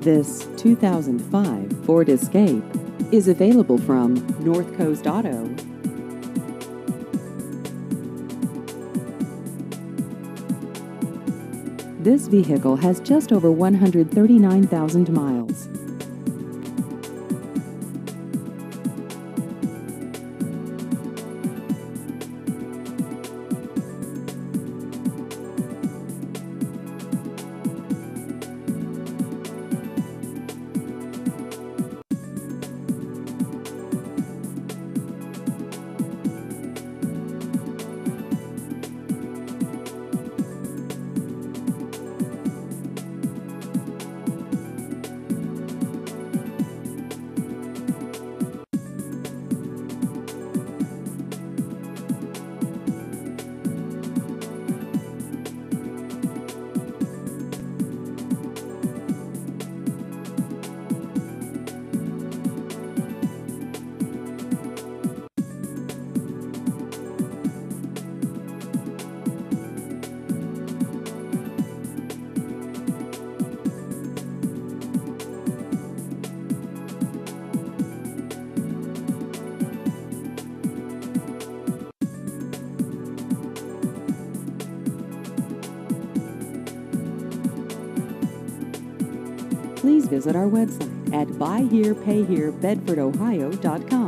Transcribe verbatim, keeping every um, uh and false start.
This two thousand five Ford Escape is available from North Coast Auto. This vehicle has just over one hundred thirty-nine thousand miles. Please visit our website at buy here pay here bedford ohio dot com.